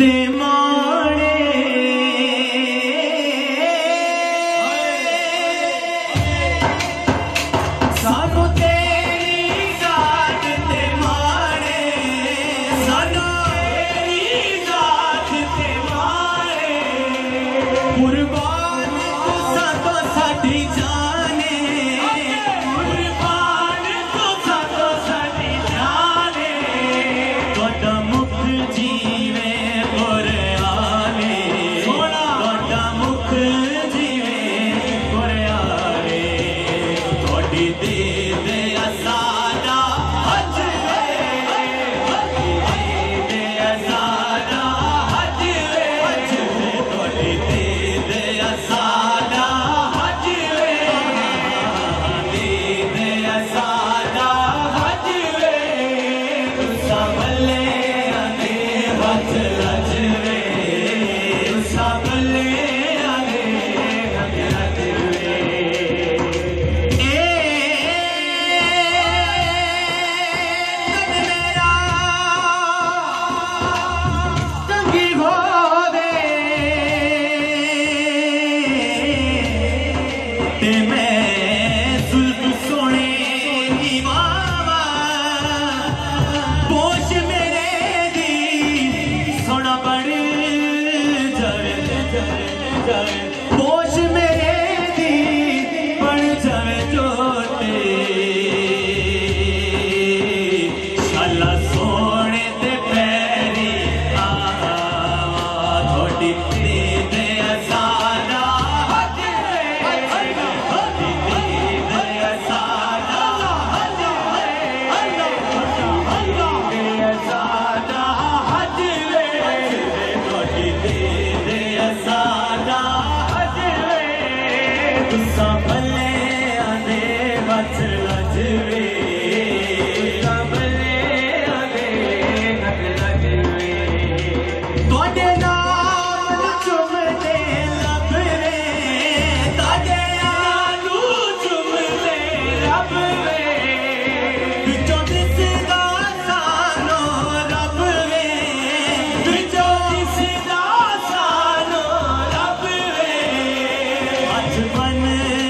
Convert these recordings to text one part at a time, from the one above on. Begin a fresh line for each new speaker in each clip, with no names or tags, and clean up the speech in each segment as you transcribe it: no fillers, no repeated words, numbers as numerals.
ते माणे सानू तेरी जात ते माणे सानू तेरी जात ते माणे कुर्बान तुसा तो साडी जाने कुर्बान तुसा तो साडी जाने तोड़ा मुख जीवे पोश मेरे दी बन जावे जोते शाला सोने ते पैरी आवा थोड़ी दे असाना थोड़ी दे असाना तुसा भले आने वच लजवे तुसा भले आने वच लजवे तोड़े नाल चुमदे लब रे तोड़े आलू चुमदे लब रे विचों दिसदा सानो रब वे विचों दिसदा सानो रब वे अज बन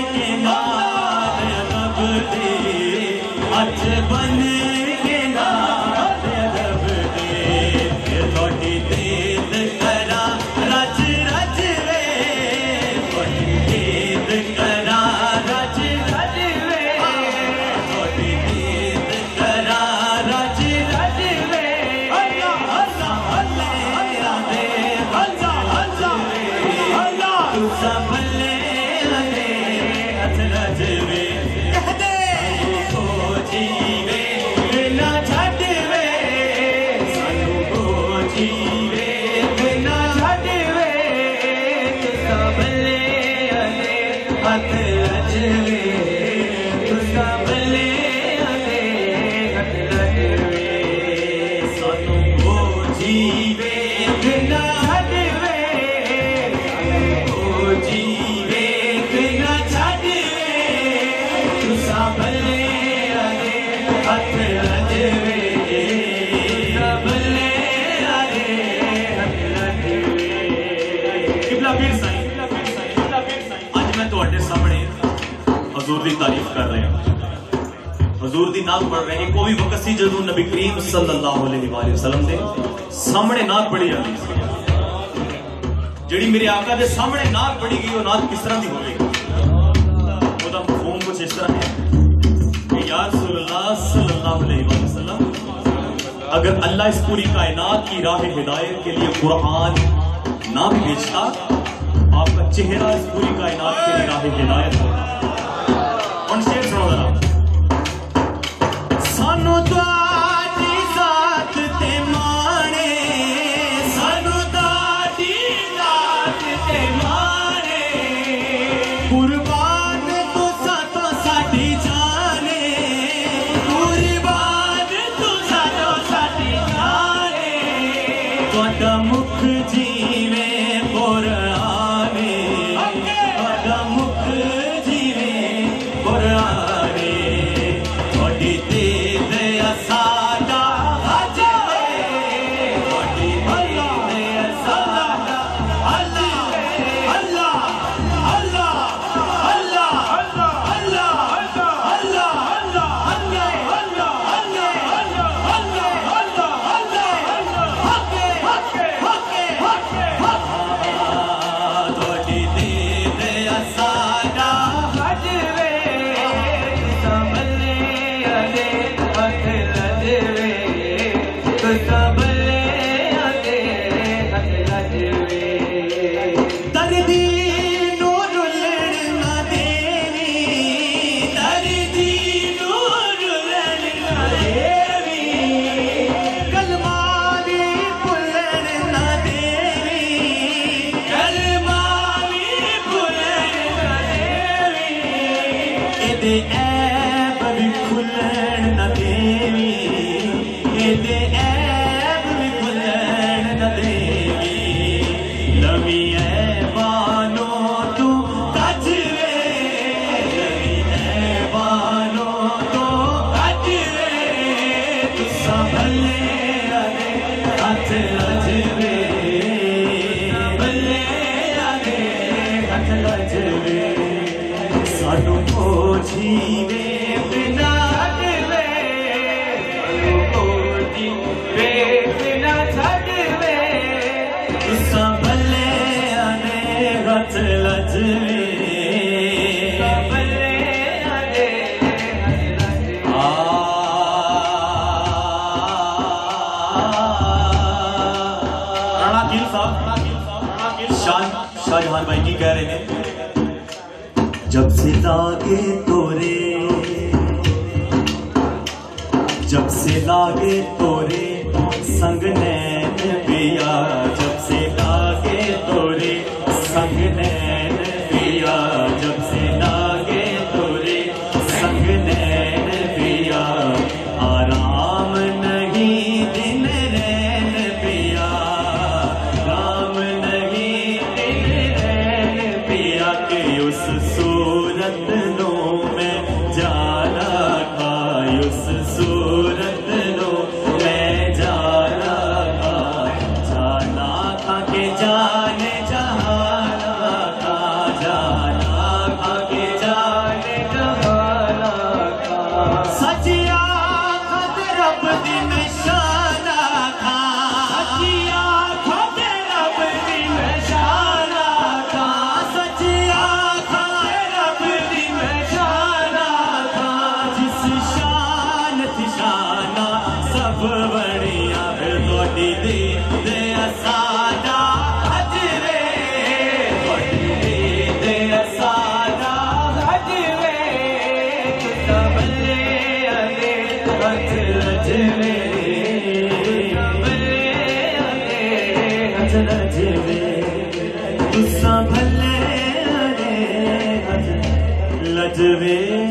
के नाल रब दे थोड़ी देद करा रज रज वे थोड़ी देद करा रज रज वे थोड़ी देद करा रज रज वे अल्लाह अल्लाह अल्लाह दे अल्लाह अल्लाह अल्लाह तुसा भले आने हथ रज वे जीवे बिना छड़वे सानू को जीवे बिना छड़वे तुसा भले आने हथ रजवे तुसा भले आने हथ रजवे सानू को जीवे बिना छड़वे सानू को जीवे बिना छड़वे तुसा भले हथ रजवे भले आए हथ रजवे किबला पीर साईं अज मैं तुहाडे सामने हजूर दी तारीफ कर रहा हजूर दी नात पढ़ रहे हैं कोई वक्त सी जदों नबी करीम सल्लल्लाहु अलैहि वसल्लम दे सामने नात पढ़ी जाती जिहड़ी मेरे आका दे सामने नात पढ़ी गई वो नात किस तरह दी होगी ओदा मफहूम कुछ इस तरह है या रसूलुल्लाह सल्लल्लाहु अलैहि वसल्लम अगर अल्लाह इस पूरी कायनात की राह हिदायत के लिए कुरान ना भी भेजता आपका चेहरा इस पूरी कायनात के लिए राह हिदायत होता। और शेर सुनो जरा सानू ताड़ी जात ते माणे सानू ताड़ी जात ते माणे कुर्बान तुसा तो साडी जाने तोड़ा मुख जीवे पुराने तोड़ा मुख जीवे पुराने थोड़ी देद असा
हथ लजवे तुसा भले आदे हथ लजवे
दर्दी नूर लड़ना देवी दर्दी नूर लड़ना देवी कलमावी पुलड़ना देवी कलमावी पुलड़ना देवी एदे ऐब भी खुलड़ना देवी एदे ऐब भी खुलड़ना देवी नवी ऐबानो तू कजवे नवी ऐबानो तू कजवे तुसा भले आदे हथ लजवे भले आदे हथ लजवे सानू को जीवे बिना छड़वे सानू को जीवे बिना छड़वे तुसा भले आने हथ लजवे भले आने हथ लजवे शाहजहान भाई की कह रहे हैं जब से लागे तोरे जब से लागे तोरे संग नैन पिया जब से लागे तोरे संग नैन पिया जब से लागे तोरे संग नैन पिया आराम नहीं दिन रैन पिया राम नहीं दिन रैन पिया के उस सूरत नो में जाना था उस सूरत नो में जाना था कि जाने जहाना था जाना था कि जाने जहाना था सचिया खद रब दी निशाना था सचिया खद रब दी निशाना था सचिया खद रब दी निशाना था जिस शान थी शाना सब बढ़िया है थोड़ी दी दे असादा हजरे थोड़ी दी दे असादा हजरे तुसा भले आदे हथ लजवे भले आदे हथ लजवे तुसा भले आदे हथ लजवे